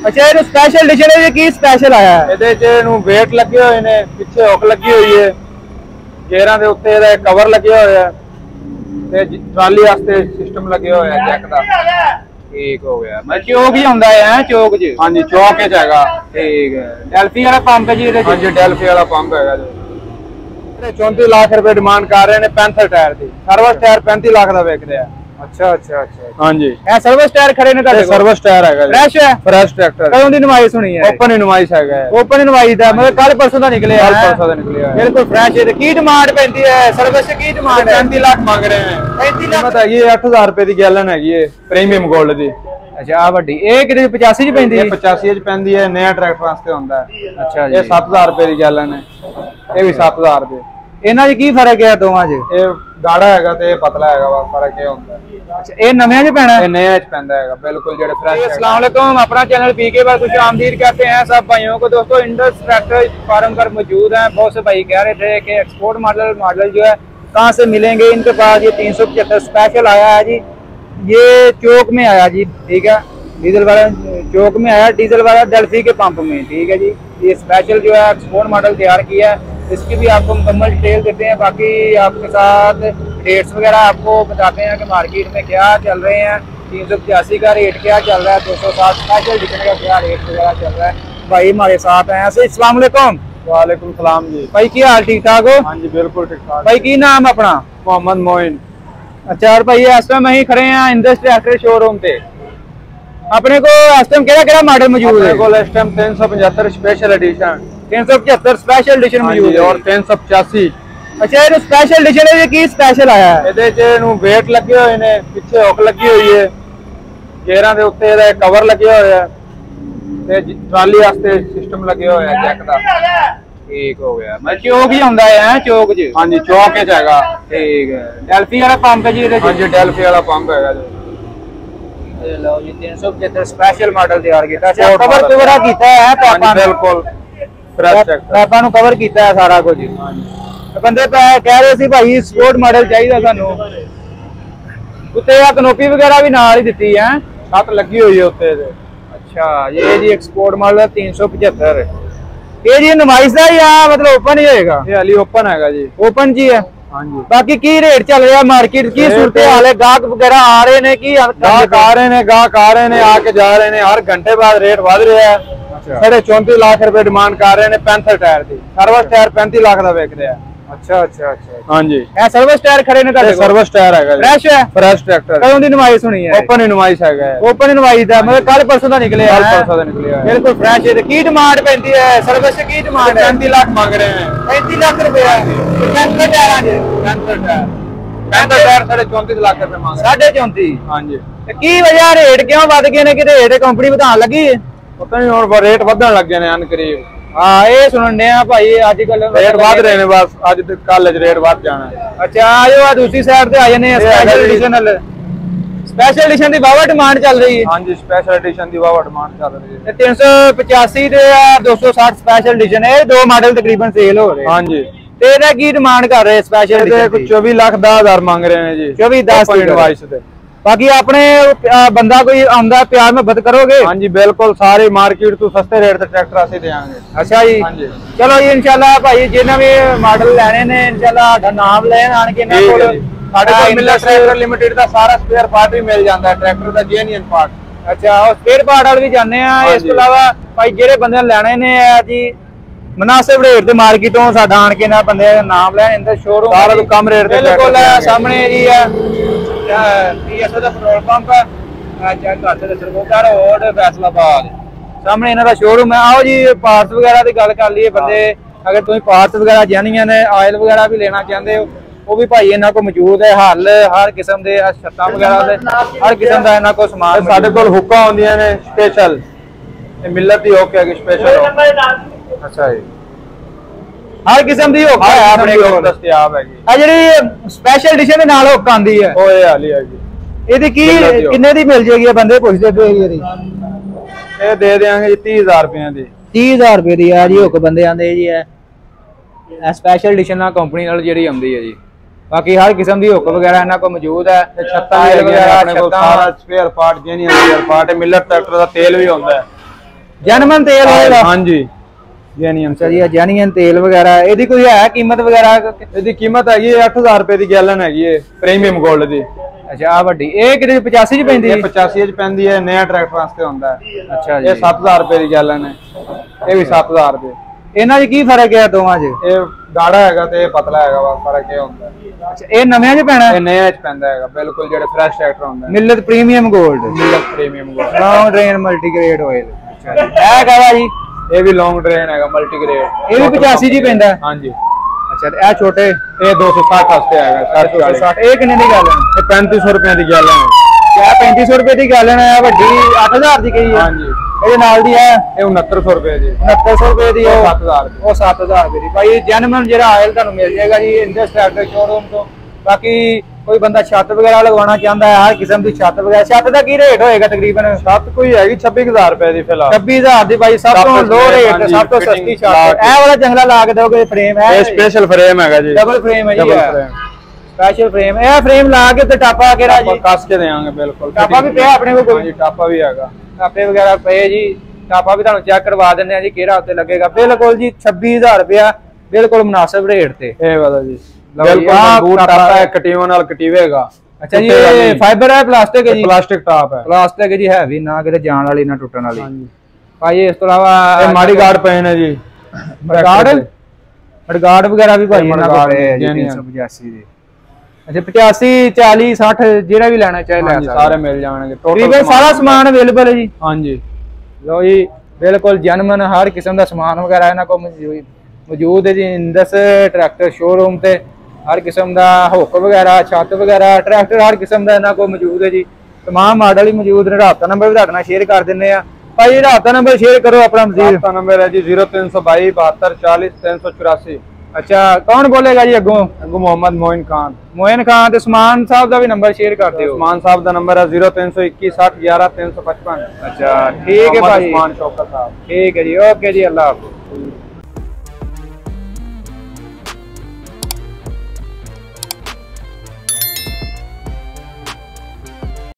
अच्छा ये special edition है, ये की स्पेशल आया है? ਇਹਦੇ 'ਚ ਇਹਨੂੰ ਵੇਟ ਲੱਗੇ ਹੋਏ ਨੇ, ਪਿੱਛੇ ਹੁੱਕ ਲੱਗੀ ਹੋਈ ਹੈ, ਗੇਅਰਾਂ ਦੇ ਉੱਤੇ ਇਹਦਾ ਕਵਰ ਲੱਗਿਆ ਹੋਇਆ ਤੇ ਟਰਾਲੀ ਵਾਸਤੇ ਸਿਸਟਮ ਲੱਗਿਆ ਹੋਇਆ ਜੈਕ ਦਾ। ठीक हो गया। मैं चौक ही आंदा है चौक च? हाँ जी चौक च हैगा। ठीक है। डेल्फी वाला पंप है जी? हाँ जी डेल्फी वाला पंप हैगा जी। 34 लाख रुपए डिमांड कर रहे हैं पैंथर टायर की। सर्विस टायर 35 लाख का विक रहा है। अच्छा अच्छा अच्छा हाँ जी ए सर्विस टायर खड़े ने ਤੁਹਾਡੇ ਕੋਲ? सर्विस टायर हैगा फ्रेश है? Fresh tractor. कदों दी नवाइश होनी है? ओपन इनवाइस हैगा। ओपन इनवाइस दा मतलब कल परसों दा निकले है? कल परसों दा निकले है बिल्कुल फ्रेश है। की डिमांड पैंदी है सर्विस की? डिमांड 35 लाख मांग रहे हैं। 35 लाख कीमत हैगी 8000 रुपए दी गैलन हैगी है प्रीमियम गोल्ड दी। अच्छा आ ਵੱਡੀ ਇਹ ਕਿਤੇ 85 ਚ ਪੈਂਦੀ ਹੈ? 85 ਚ ਪੈਂਦੀ ਹੈ, ਨया ट्रैक्टर वास्ते ਹੁੰਦਾ ਹੈ। ਅੱਛਾ ਜੀ ਇਹ 7000 रुपए ਦੀ ਗੈलन ਹੈ, ਇਹ ਵੀ 7000 ਰੁਪਏ। ਇਹਨਾਂ 'ਚ ਕੀ ਫਰਕ ਹੈ ਦੋਵਾਂ 'ਚ? ਇਹ ਗਾੜਾ ਹੈਗਾ ਤੇ ਇਹ ਪਤਲਾ ਹੈਗਾ, ਬਸ ਫਰਕ ਇਹ ਹੁੰਦਾ ਹੈ। अच्छा ये नवे च पैना? ये नया च पैंदा है बिल्कुल जेडे फ्रेश। अस्सलाम वालेकुम, अपना चैनल पीके पर खुश आमदीद कहते हैं सब भाइयों को। दोस्तों इंडस ट्रैक्टर फार्म पर मौजूद हैं। बहुत से भाई कह रहे थे कि एक्सपोर्ट मॉडल जो है कहाँ से मिलेंगे इनके पास। ये 375 स्पेशल आया है जी, ये चौक में आया जी। ठीक है, डीजल वाला चौक में आया, डीजल वाला डेल्फी के पंप में। ठीक है जी, ये स्पेशल जो है एक्सपोर्ट मॉडल तैयार किया है। इसकी भी आपको मुकम्मल डिटेल देते हैं। बाकी आपके साथ रेट्स वगैरह आपको बताते हैं कि मार्केट में क्या चल रहे हैं। 385 का रेट क्या चल रहा है, 260 स्पेशल एडिशन का क्या रेट वगैरह चल रहा है। भाई हमारे साथ हैं। अस्सलाम वालेकुम। वालेकुम सलाम जी। भाई की हाल, ठीक ठाक हो? हाँ जी बिल्कुल ठीक ठाक। भाई की नाम अपना? मोहम्मद मोइन। अच्छा और भाई इस टाइम अं खड़े हैं इंडस ट्रैक्टर शोरूम पे। अपने को इस टाइम केड़ा मॉडल मौजूद है? इस time 375 special edition, 375 special edition मौजूद है और 385। अच्छा ये स्पेशल एडिशन है, ये की स्पेशल आया है? ਇਹਦੇ 'ਚ ਇਹਨੂੰ ਵੇਟ ਲੱਗੇ ਹੋਏ ਨੇ, ਪਿੱਛੇ ਹੁੱਕ ਲੱਗੀ ਹੋਈ ਹੈ, ਗੇਅਰਾਂ ਦੇ ਉੱਤੇ ਇਹਦਾ ਕਵਰ ਲੱਗਿਆ ਹੋਇਆ ਤੇ ਟਰਾਲੀ ਵਾਸਤੇ ਸਿਸਟਮ ਲੱਗਿਆ ਹੋਇਆ ਜੈਕ ਦਾ। ठीक हो गया। मैं चौक ही आंदा है चौक च? हाँ जी चौक च हैगा। ठीक है। डेल्फी वाला पंप है जी? हाँ जी डेल्फी वाला पंप हैगा जी। लो जी 375 स्पेशल मॉडल तैयार किया। अच्छा कवर वगैरह कीता है पापा ने? बिल्कुल फ्रेश ट्रैक्टर पापा नु कवर कीता है सारा कुछ। बंदे कह रहे सी भाई स्पोर्ट मॉडल चाहिए सानू, उत्ते आ कनोपी वगैरह भी नाल ही दित्ती है, छत लगी हुई है उत्ते। अच्छा ये जी एक्सपोर्ट मॉडल 375। ये जी नमाइश दा या मतलब ओपन ही होएगा? ये अली ओपन हैगा जी। ओपन जी है। हाँ जी। बाकी की रेट चल रहा है मार्केट की सूरत हाल है? गाहक वगैरह आ रहे ने की? गाहक आ रहे ने आके जा रहे ने, हर घंटे बाद रेट बढ़ रहा है। 34 लाख रुपए डिमांड कर रहे हैं पैंथर टायर की। सर्विस टायर 35 लाख का विक रहा है। अच्छा अच्छा अच्छा हाँ जी ए सर्विस टायर खड़े ने ਤੁਹਾਡੇ ਕੋਲ? सर्विस टायर हैगा। फ्रेश है? Fresh tractor. कदों दी नवाइश होनी है? ओपन इनवाइस हैगा। ओपन इनवाइस दा मतलब कल परसों दा निकले है? कल परसों दा निकले है। बिल्कुल फ्रेश है। की डिमांड पैंदी है सर्विस की? डिमांड 35 लाख मांग रहे हैं। 35 लाख रुपए है पैंथर टायरां दे? पैंथर टायर 34.5 लाख रुपए मांग रहे हैं। 34.5? हाँ जी। ਤੇ ਕੀ ਵਜ੍ਹਾ ਰੇਟ ਕਿਉਂ ਵੱਧ ਗਏ ਨੇ? ਕਿ ਰੇਟ ਕੰਪਨੀ ਵਧਾਉਣ ਲੱਗੀ ਹੈ? पता नहीं और रेट ਵਧਣ ਲੱਗੇ ਨੇ ਅਨਕਰੀਬ। ਹਾਂ ਇਹ ਸੁਣਨੇ ਆ ਭਾਈ ਅੱਜ ਕੱਲ रेट ਵਧ ਰਹੇ ਨੇ, ਬਸ ਅੱਜ ਤੇ ਕੱਲ ਚ ਰੇਟ ਵਧ ਜਾਣਾ ਹੈ। ਅੱਛਾ ਆਜੋ ਆ ਦੂਸਰੀ ਸਾਈਡ ਤੇ ਆ ਜਨੇ ਸਪੈਸ਼ਲ ਐਡੀਸ਼ਨ ਨਾਲ। ਸਪੈਸ਼ਲ ਐਡੀਸ਼ਨ ਦੀ ਵਾਵਾ ਡਿਮਾਂਡ ਚੱਲ ਰਹੀ ਹੈ? हाँ जी स्पेशल एडिशन ਦੀ ਵਾਵਾ ਡਿਮਾਂਡ ਚੱਲ ਰਹੀ ਹੈ। ਤੇ 385 ਤੇ 260 ਸਪੈਸ਼ਲ ਐਡੀਸ਼ਨ ਇਹ ਦੋ ਮਾਡਲ ਤਕਰੀਬਨ ਸੇਲ ਹੋ ਰਹੇ। हाँ जी। ਤੇ ਇਹਦਾ ਕੀ ਡਿਮਾਂਡ ਕਰ ਰਹੇ ਸਪੈਸ਼ਲ ਐਡੀਸ਼ਨ ਕੁਝ 24 ਲੱਖ 10,000 ਮੰਗ ਰਹੇ ਨੇ ਜੀ। 24-10 ਇਨਵਾਈਸ ਤੇ। बाकी अपने बंदा कोई आंदा प्यार मोहब्बत करोगे? हाँ जी बिल्कुल, सारी मार्केट तो सस्ते रेट ते ट्रैक्टर ਅਸੀਂ देंगे। अच्छा जी। हाँ जी चलो जी इंशाल्लाह भाई जिन्हें भी मॉडल लेने ने इंशाल्लाह साडा नाम लेन आन के ना कोल ਸਾਡੇ ਕੋਲ ਮਿਲਰ ट्रैक्टर लिमिटेड ਦਾ ਸਾਰਾ स्पेयर पार्ट भी मिल ਜਾਂਦਾ ਹੈ, ट्रैक्टर ਦਾ जेन्युइन पार्ट। अच्छा और स्पेयर पार्ट वाल भी जाने आ। इस तो अलावा भाई ਜਿਹੜੇ ਬੰਦੇ ਲੈਣੇ ਨੇ ਆ ਜੀ मुनासिब रेट ते मार्केटों साडा आन के ना बंदे नाम लेन इंदे शोरूम सारा तो कम रेट ते बिल्कुल सामने जी है पीएसओ ਦਾ ਪੈਟਰੋਲ ਪੰਪ ਚੈੱਕ ਕਰਦੇ ਤੇ ਸਰਵੋਕਾਰ ਰੋਡ ਫੈਸਲਾਬਾਦ ਸਾਹਮਣੇ ਇਹਨਾਂ ਦਾ ਸ਼ੋਰੂਮ ਹੈ। ਆਓ ਜੀ ਪਾਰਟਸ ਵਗੈਰਾ ਦੀ ਗੱਲ ਕਰ ਲਈਏ। ਬੰਦੇ ਅਗਰ ਤੁਸੀਂ ਪਾਰਟਸ ਵਗੈਰਾ ਜਾਣੀਆਂ ਨੇ, ਆਇਲ ਵਗੈਰਾ ਵੀ ਲੈਣਾ ਚਾਹੁੰਦੇ ਹੋ, ਉਹ ਵੀ ਭਾਈ ਇਹਨਾਂ ਕੋਲ ਮੌਜੂਦ ਹੈ। ਹੱਲ ਹਰ ਕਿਸਮ ਦੇ ਛੱਤਾਂ ਵਗੈਰਾ ਦੇ ਹਰ ਕਿਸਮ ਦਾ ਇਹਨਾਂ ਕੋਲ ਸਮਾਨ। ਸਾਡੇ ਕੋਲ ਹੁੱਕਾਂ ਹੁੰਦੀਆਂ ਨੇ ਸਪੈਸ਼ਲ, ਇਹ ਮਿਲਰ ਦੀ ਹੁੱਕ ਹੈ ਕਿ ਸਪੈਸ਼ਲ ਹੋ। ਅੱਛਾ ਜੀ हर किस्म की हुक है अपने कोल दस्तयाब हैगी। आ जेडी स्पेशल एडिशन दे नाल हुक आंदी है ओए वाली है जी। ਇਹਦੀ ਕੀ ਕਿੰਨੇ ਦੀ ਮਿਲ ਜੇਗੀ? ਬੰਦੇ ਪੁੱਛਦੇ ਪਏ ਇਹਦੀ। ਇਹ ਦੇ ਦੇਾਂਗੇ ਜੀ 30000 ਰੁਪਏ ਦੀ। 30000 ਰੁਪਏ ਦੀ ਆ ਜੀ ਹੁਕ ਬੰਦੇ ਆਂਦੇ ਜੀ। ਇਹ ਸਪੈਸ਼ਲ ਐਡੀਸ਼ਨ ਨਾਲ ਕੰਪਨੀ ਨਾਲ ਜਿਹੜੀ ਆਉਂਦੀ ਹੈ ਜੀ। ਬਾਕੀ ਹਰ ਕਿਸਮ ਦੀ ਹੁਕ ਵਗੈਰਾ ਇਹਨਾਂ ਕੋਲ ਮੌਜੂਦ ਹੈ। ਛੱਤਾਂ ਵਗੈਰਾ ਆਪਣੇ ਕੋਲ ਸਾਰਾ spare part genuine spare part है। मिलर ट्रैक्टर ਦਾ ਤੇਲ ਵੀ ਹੁੰਦਾ ਹੈ। ਜੈਨੂਇਨ ਤੇਲ ਹੋਏਗਾ? ਹਾਂਜੀ ਜੈਨੂਇਨ। ਅੱਛਾ ਜੀ, ਜੈਨੂਇਨ ਤੇਲ ਵਗੈਰਾ। ਇਹਦੀ ਕੋਈ ਹੈ ਕੀਮਤ ਵਗੈਰਾ? ਇਹਦੀ ਕੀਮਤ ਹੈਗੀ 8000 ਰੁਪਏ ਦੀ ਗੈਲਨ ਹੈਗੀ ਹੈ ਪ੍ਰੀਮੀਅਮ 골ਡ ਦੀ। ਅੱਛਾ ਆ ਵੱਡੀ ਇਹ ਕਿਤੇ 85 ਚ ਪੈਂਦੀ? ਇਹ 85 ਚ ਪੈਂਦੀ ਹੈ, ਨया ਟਰੈਕਟਰ ਵਾਸਤੇ ਹੁੰਦਾ ਹੈ। ਅੱਛਾ ਜੀ, ਇਹ 7000 ਰੁਪਏ ਦੀ ਗੈਲਨ ਹੈ, ਇਹ ਵੀ 7000 ਰੁਪਏ। ਇਹਨਾਂ 'ਚ ਕੀ ਫਰਕ ਹੈ ਦੋਵਾਂ 'ਚ? ਇਹ ਗਾੜਾ ਹੈਗਾ ਤੇ ਇਹ ਪਤਲਾ ਹੈਗਾ, ਬਸ ਫਰਕ ਇਹ ਹੁੰਦਾ। ਅੱਛਾ ਇਹ ਨਵਿਆਂ 'ਚ ਪੈਣਾ? ਇਹ ਨया ਚ ਪੈਂਦਾ ਹੈਗਾ ਬਿਲਕੁਲ, ਜਿਹੜੇ ਫਰੈਸ਼ ਟਰੈਕਟਰ ਹੁੰਦੇ ਨੇ। ਮਿਲਤ ਪ੍ਰੀਮੀਅਮ 골ਡ, ਮਿਲਤ ਪ੍ਰੀਮੀਅਮ 골ਡ, ਲੌਂਗ ਡਰੇਨ ਮਲਟੀਗ੍ਰੇਡ ਆਇਲ। ਅੱਛਾ ਜੀ, ਇਹ ਕਹਵਾ ਜੀ? ਇਹ ਵੀ ਲੌਂਗ ਡਰੇਨ ਹੈਗਾ ਮਲਟੀਗ੍ਰੇਡ, ਇਹ ਵੀ 85 ਜੀ ਪੈਂਦਾ? ਹਾਂਜੀ। ਅੱਛਾ ਤੇ ਇਹ ਛੋਟੇ? ਇਹ 260 ਵਾਸਤੇ ਹੈਗਾ, 260। ਇਹ ਕਿੰਨੇ ਦੀ ਗੱਲ ਹੈ? ਇਹ 3500 ਰੁਪਏ ਦੀ ਗੈਲਨ ਹੈ। ਕਿਆ 3500 ਰੁਪਏ ਦੀ ਗੱਲ ਹੈ? ਵੱਡੀ 8000 ਦੀ ਕਹੀ ਹੈ? ਹਾਂਜੀ। ਇਹਦੇ ਨਾਲ ਦੀ ਹੈ ਇਹ 6900 ਰੁਪਏ ਦੀ। 6900 ਰੁਪਏ ਦੀ? ਉਹ 7000 ਉਹ 7000 ਰੁਪਏ ਦੀ। ਭਾਈ ਜੈਨੂਇਨ ਜਿਹੜਾ ਆਇਲ ਤੁਹਾਨੂੰ ਮਿਲ ਜਾਏਗਾ ਜੀ ਇੰਡਸ ਟਰੈਕਟਰ ਸ਼ੋਰੂਮ ਤੋਂ। ਬਾਕੀ ਕੋਈ ਬੰਦਾ ਛੱਤ ਵਗੈਰਾ ਲਗਵਾਉਣਾ ਚਾਹੁੰਦਾ ਹੈ, ਹਰ ਕਿਸਮ ਦੀ ਛੱਤ ਵਗੈਰਾ। ਛੱਤ ਦਾ ਕੀ ਰੇਟ ਹੋਏਗਾ ਤਕਰੀਬਨ? ਛੱਤ ਕੋਈ ਹੈਗੀ 26000 ਰੁਪਏ ਦੀ ਫਿਲਹਾਲ। 26000 ਦੀ ਭਾਈ, ਸਭ ਤੋਂ ਲੋ ਰੇਟ, ਸਭ ਤੋਂ ਸਸਤੀ ਛੱਤ। ਇਹ ਵਾਲਾ ਜੰਗਲਾ ਲਾ ਕੇ ਦੋਗੇ ਫਰੇਮ ਹੈ? ਇਹ ਸਪੈਸ਼ਲ ਫਰੇਮ ਹੈਗਾ ਜੀ, ਡਬਲ ਫਰੇਮ ਹੈ ਜੀ, ਡਬਲ ਫਰੇਮ, ਸਪੈਸ਼ਲ ਫਰੇਮ। ਇਹ ਫਰੇਮ ਲਾ ਕੇ ਤੇ ਟਾਪਾ ਕਿਹੜਾ ਜੀ? ਕੱਸ ਕੇ ਦੇਵਾਂਗੇ ਬਿਲਕੁਲ। ਟਾਪਾ ਵੀ ਪਿਆ ਆਪਣੇ ਕੋਲ? ਹਾਂਜੀ ਟਾਪਾ ਵੀ ਹੈਗਾ, ਟਾਪੇ ਵਗੈਰਾ ਪਏ ਜੀ। ਟਾਪਾ ਵੀ ਤੁਹਾਨੂੰ ਚੈੱਕ ਕਰਵਾ ਦਿੰਦੇ ਆ ਜੀ ਕਿਹੜਾ ਉੱਤੇ ਲੱਗੇਗਾ। ਬਿਲਕੁਲ ਜੀ 26000 ਰੁਪਇਆ, ਬਿਲਕੁਲ ਮੁਨਾਸਿਬ ਰੇਟ ਤੇ। ਇਹ ਵਾਲਾ ਜੀ ਬਿਲਕੁਲ ਮਜ਼ਬੂਤ ਟਾਪਾ ਹੈ, ਕਟੀਵਨ ਨਾਲ ਕਟੀਵੇਗਾ। ਅੱਛਾ ਜੀ, ਇਹ ਫਾਈਬਰ ਹੈ ਪਲਾਸਟਿਕ ਹੈ ਜੀ? ਪਲਾਸਟਿਕ ਟਾਪ ਹੈ, ਪਲਾਸਟਿਕ ਜੀ, ਹੈਵੀ ਨਾ ਕਿਤੇ ਜਾਣ ਵਾਲੀ ਨਾ ਟੁੱਟਣ ਵਾਲੀ। ਹਾਂਜੀ ਭਾਈ ਇਸ ਤੋਂ ਇਲਾਵਾ ਇਹ ਮਾੜੀ ਗਾਰਡ ਪਏ ਨੇ ਜੀ, ਮੜਗਾਰਡ ਵਗੈਰਾ ਵੀ ਭਾਈ ਇਹਨਾਂ ਕੋਲ ਪਏ ਹੈ ਜੀ 385 ਦੇ। ਅੱਛਾ 85 40 60 ਜਿਹੜਾ ਵੀ ਲੈਣਾ ਚਾਹੇ ਲੈ ਸਕਦੇ, ਸਾਰੇ ਮਿਲ ਜਾਣਗੇ। ਟੋਟਲ ਸਾਰਾ ਸਮਾਨ ਅਵੇਲੇਬਲ ਹੈ ਜੀ? ਹਾਂਜੀ ਲੋ ਜੀ ਬਿਲਕੁਲ ਜੈਨੂਇਨ ਹਰ ਕਿਸਮ ਦਾ ਸਮਾਨ ਵਗੈਰਾ ਇਹਨਾਂ ਕੋਲ ਮੌਜੂਦ ਹੈ ਜੀ ਇੰਡਸ ਟਰੈਕਟਰ ਸ਼ੋਰੂਮ ਤੇ। हर किस्म का हुक वगैरह, छत वगैरह, ट्रैक्टर हर किस्म का इन्हों को मौजूद है जी। तमाम मॉडल ही मौजूद ने। राबता नंबर भी शेयर कर दें भाई, राबता नंबर शेयर करो अपना। राबता नंबर है जी 0322 72 40 384। अच्छा कौन बोलेगा जी अगों? अगों मोहम्मद मोइन खान। मोइन खान। तो उस्मान साहब का भी नंबर शेयर कर दो। उस्मान साहब का नंबर है 0321 60 11 355। अच्छा ठीक है भाई, उस्मान शौकत साहब। ठीक है जी, ओके जी, अल्लाह हाफिज़।